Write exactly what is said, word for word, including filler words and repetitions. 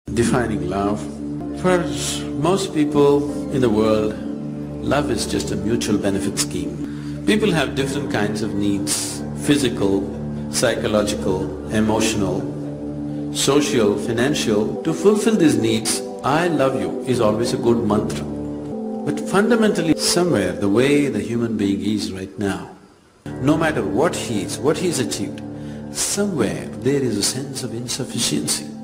Defining love. For most people in the world, love is just a mutual benefit scheme. People have different kinds of needs, physical, psychological, emotional, social, financial. To fulfill these needs, I love you is always a good mantra. But fundamentally, somewhere the way the human being is right now, no matter what he is, what he has achieved, somewhere there is a sense of insufficiency.